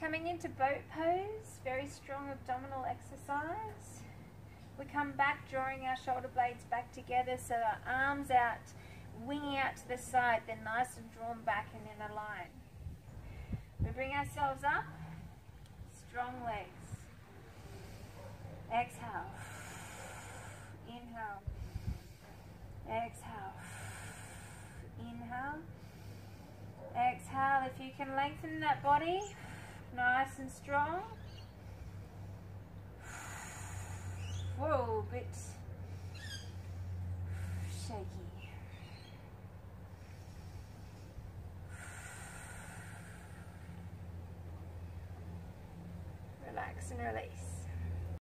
coming into boat pose, very strong abdominal exercise. We come back, drawing our shoulder blades back together, so our arms out, winging out to the side, then nice and drawn back and in a line. We bring ourselves up, strong legs. Exhale. Inhale. Exhale. Inhale. Exhale. If you can lengthen that body, nice and strong. Whoa, a bit shaky. Relax and release.